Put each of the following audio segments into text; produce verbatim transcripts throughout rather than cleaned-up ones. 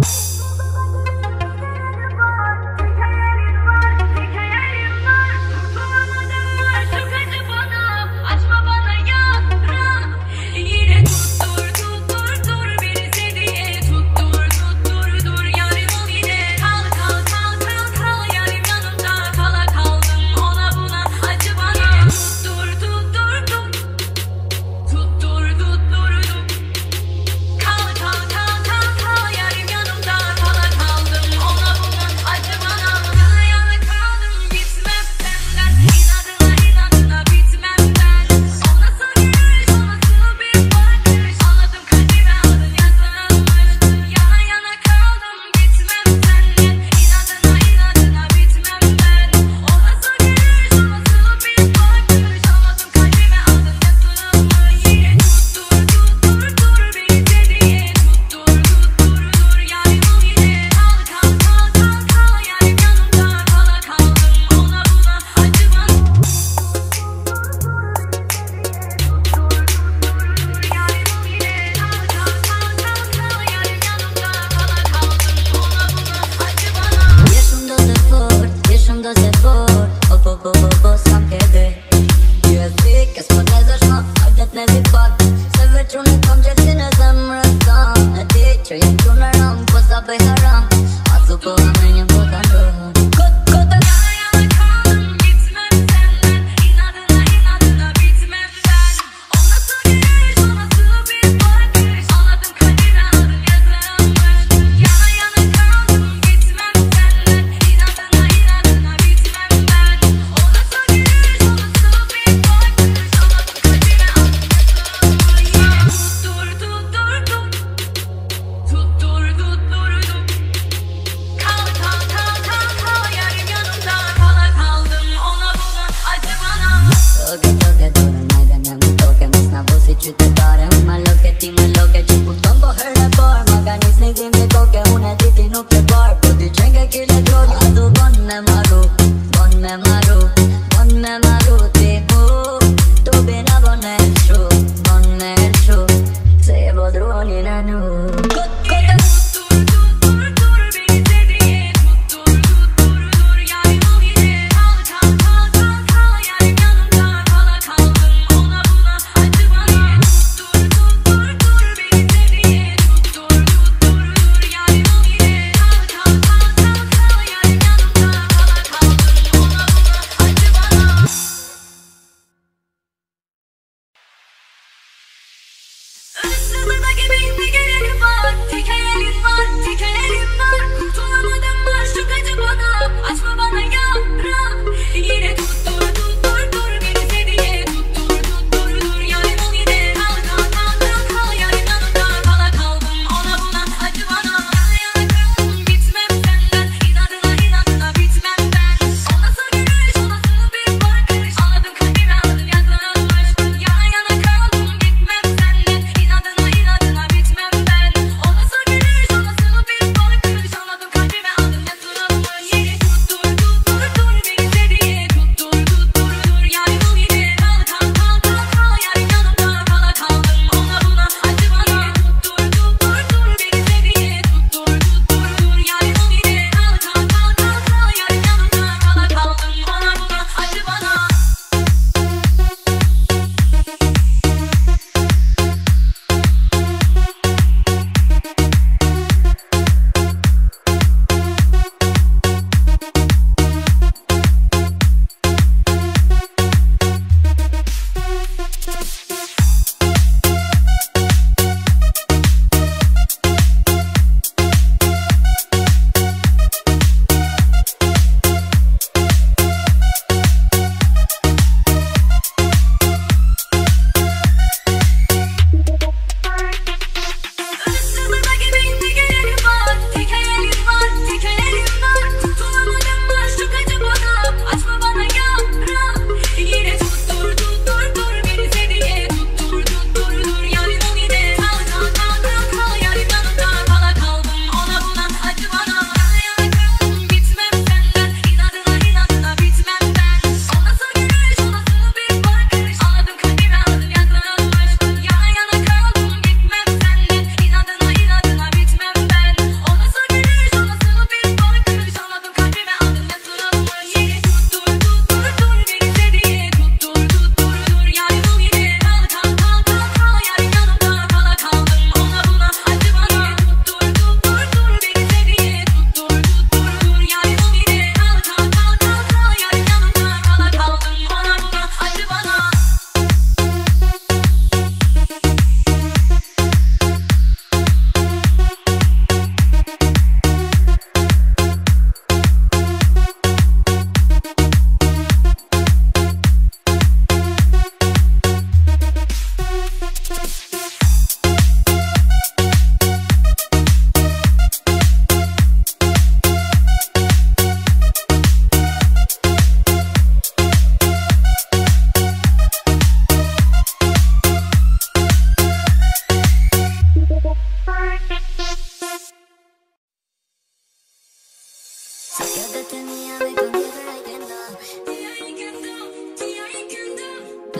Give me, give me, give me.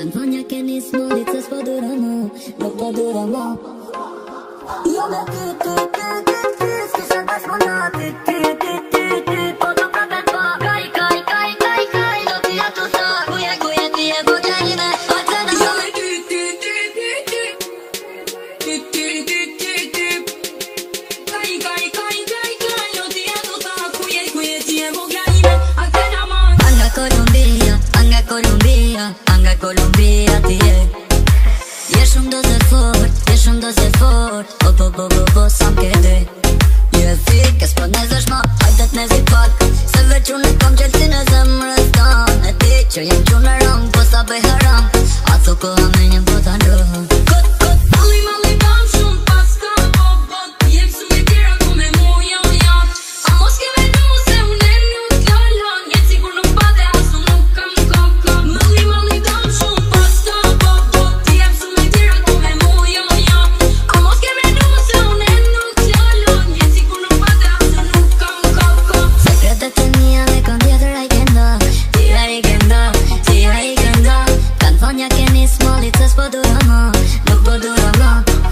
Vania che ni smolice spoduramo, lo poduramo. Io me ti ti ti ti ti, schi se da smonati, ti ti ti ti, podo proprio qua. Cai cai cai cai cai, lo ti a tutta, cuie cuie ti e vogliane, a cena. Io me ti ti ti ti ti, ti ti ti ti ti, cai cai cai cai cai, lo ti a tutta, cuie cuie ti e vogliane, a cena man. Anga Colombia, anga Colombia, anga Colombia ti e. Je shumë doze fort, je shumë doze fort, po po po po po sam kede. Je fik, e s'po nezesh ma, hajdet nezi pak, se veç unë e kam qelsin e zemrës tan. E ti që jem qunë e rang, po sa bëj haram, a thu koha me një bota ndrohë. Kot, kot, malli, malli, bam shumë, pas ka bot, bot, jem su me tjera ku me mu jan jan. A mos ke venu se unë e nuk lalon, jetë sigur nuk bate, asu nuk kam kom kom. Malli, malli, bam shumë, pas ka bot, bot, jem su me tjera ku me mu jan jan. A mos ke venu se unë e nuk lalon, jetë sigur nuk bate, asu nuk kam kom kom. Sekretet e mia me kon tjetër a i kenda, ti a i kenda, ti a i kenda. Kan thonja keni smolit se s'po duramo, nuk po duramo.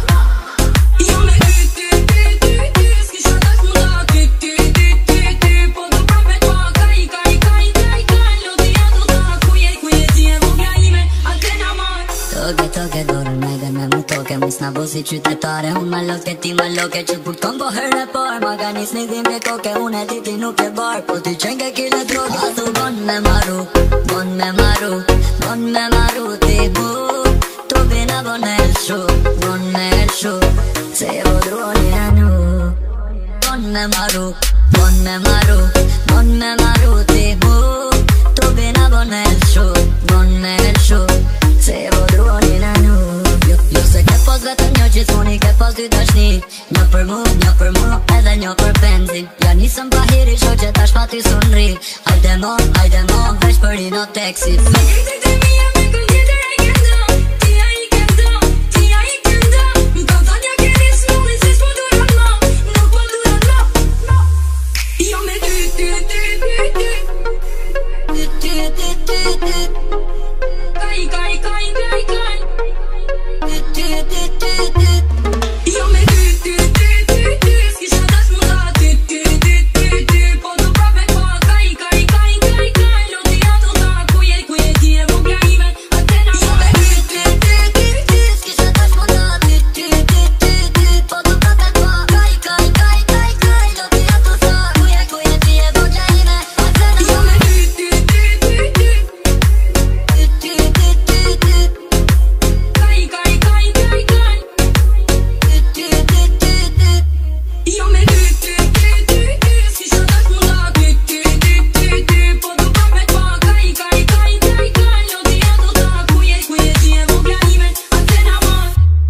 Jo me ty ty ty ty ty, s'kisha dash mu da ty ty ty ty ty, po do prave qua, kaj kaj kaj kaj kaj, lo ti a tu ta, kuje kuje ti e vogla ime, antena man. Toke toke dorën me dhe me mu toke, mis na bo si qytetare, unë me loke ti me loke, që kur ton po herë par, ma ka nis një dhim e koke, unë e ti ti nuk e bar, po ti qenë ke kile droge. A thu bon me maru, bon me maru, bon me maru ti bu, tu bina bon e lëshu, bon e lëshu, se e vodroni e nu. Bon me maru, bon me maru, bon me maru ti bu, tu bina bon e lëshu, bon e lëshu, se e vodroni e nu. Jo, jo se ke pos vetëm një gjithmoni, ke pos dy dashni, një për mu, një për mu, edhe një për benzin. Ja nisëm pa hiri, sho që tash pa ty sunri, hajde mo, hajde mo, veç për i no teksi. Me kritik të mija me kën tjetër e kenda, ti a i kenda, ti a i kenda. M'ka thonja keni smolli se s'po duran ma, nuk po duran ma. Jo me ty ty ty ty ty, ty ty ty ty ty, kaj kaj kaj kaj kaj, ty ty ty ty ty. Jo me ty ty ty ty ty, s'kisha dash mu da ty ty ty ty ty, po do prave qua, kaj kaj kaj kaj kaj, lo ti a tu ta, kuje kuje ti e vogla ime, antena man. Jo me ty ty ty ty ty, s'kisha dash mu da ty ty ty ty ty, po do prave qua, kaj kaj kaj kaj kaj, lo ti a tu ta, kuje kuje ti e vogla ime, antena man. Jo me ty ty ty ty ty, ty ty ty ty ty, kaj kaj kaj kaj kaj, ty ty ty ty ty. Jo me ty ty ty ty ty, s'kisha dash mu da ty ty ty ty ty, po do prave qua, kaj kaj kaj kaj kaj, lo ti a tu ta, kuje kuje ti e vogla ime, antena man.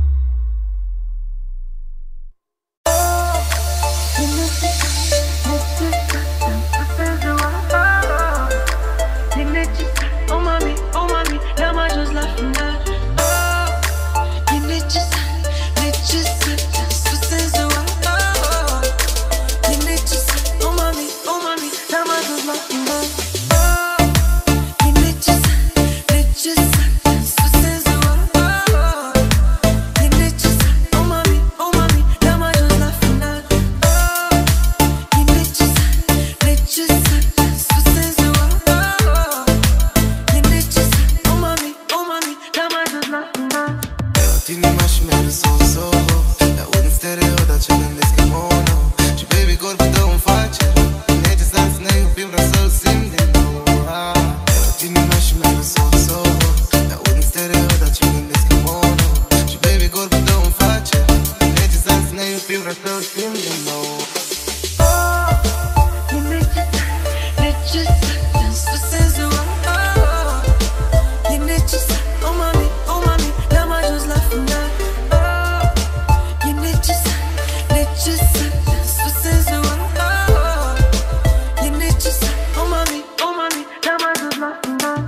Oh mami, oh mami, la majeure la finale. Oh, you need your son, need your son, so says the world. Oh, you need your son, oh mami, oh mami, la majeure la finale. Oh, you need your son, need your son, so says the world. Oh, you need your son, oh mami, oh mami, la majeure la finale. Oh, you need your son, need your son, so says the world. Oh, you need your son, oh mami, oh mami, la majeure la finale. Ti mi mash me so so, la unë stereo da që në ndeske mono, që baby korpë të unë faqe, ne që sans ne ju pim rësëll sim dhe no. Ti mi mash me so so, la unë stereo da që në ndeske mono, që baby korpë të unë faqe, ne që sans ne ju pim rësëll sim dhe no. You need your son, need your son, so says the world. Oh, you need your son, oh mami, oh mami, la majeure la finale. Oh, you need your son, need your son, so says the world. Oh, you need your son, oh mami, oh mami, la majeure la finale.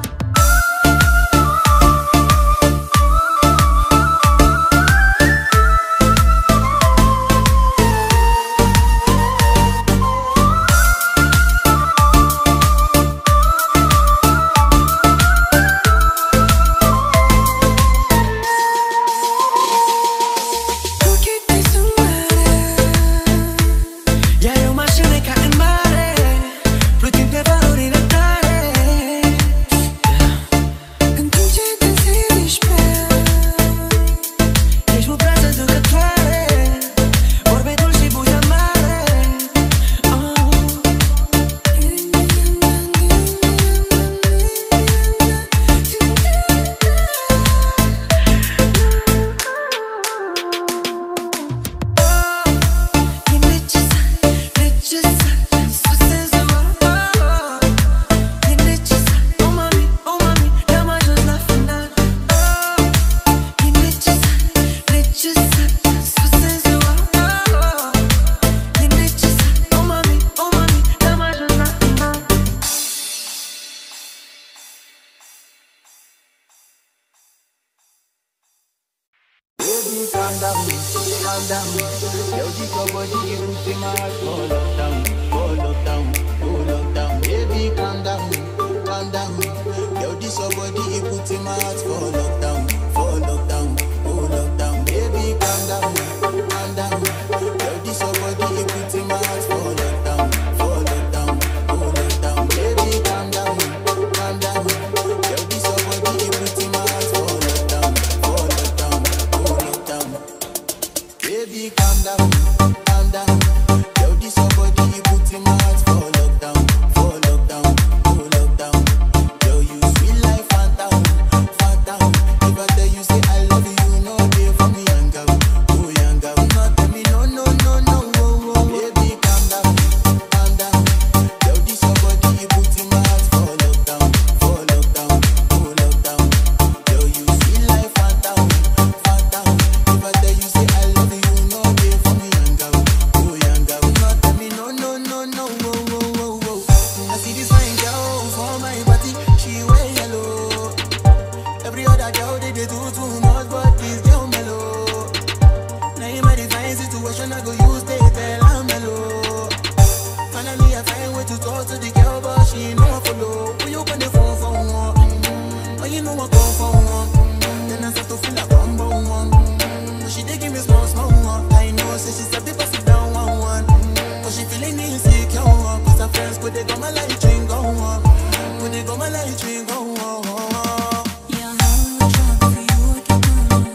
calm down. Yo, this your body, you put in my heart for lockdown, for lockdown, for lockdown. Baby, calm down, calm down. Yo, this your body, you put in my heart for lockdown, for lockdown, for lockdown. Baby, calm down, calm down. Yo, this your body, you put in my heart for lockdown, for lockdown, for lockdown. Baby, calm down, calm down. Yo, this your body, you put in my heart for lockdown, for lockdown, for lockdown. Baby, calm down, calm down. Yo, this your body, you put in my heart for lockdown, for lockdown, for lockdown. Yo, you sweet life, phantom, phantom. If I tell you say I love you, you know they for me, young girl, oh young girl. No tell me no, no, no, no, oh, oh. Baby, calm down, calm down. Yo, this your body, you put in my heart for lockdown, for lockdown, for lockdown. Yo, you sweet life, phantom, phantom. If I tell you say I love you, you know they for me, young girl, oh young girl. No tell me no, no, no, no, oh, oh, oh, oh. I see this fine girl for my party, she wear yellow. Every other girl they, they do too much, but this girl mellow. Now in my divine situation, I go use they tell I'm mellow. Finally I find way to talk to the girl, but she ain't no follow. When you on the phone for one, mm, oh you know I go for one, mm, then I start to feel like I'm born one. Mm, she dey give me small small one. I know say she's a bit pass it down one one, mm, but she feeling insecure one. Cause her friends could they go my light ring go on, could they go my light ring go on. Yeah, I know I'm trying for you, I get down.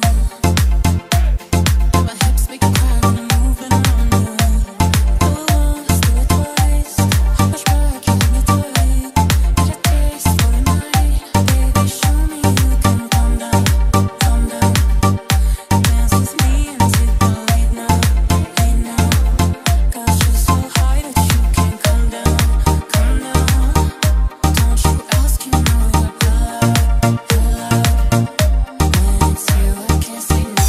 My hips make you cry when I'm moving on you. Do it once, do it twice. Push back, you hold me tight. Get a taste for the night. Baby, show me you can calm down, calm down. Dance with me and take the lead now, lead now. Got you so high that you can't come down, come down. Don't you ask, you know you're allowed, allowed. When it's you, I can't say no.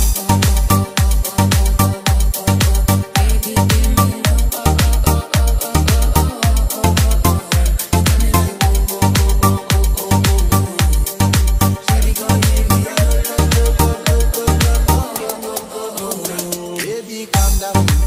Baby, give me the oh, oh, oh, oh, oh, oh, oh, oh, oh, oh. Got me like oh, oh, oh, oh, oh, oh, oh. Baby, go give me a oh, oh, oh, oh, oh, oh, oh, oh, oh, oh. Baby, calm down,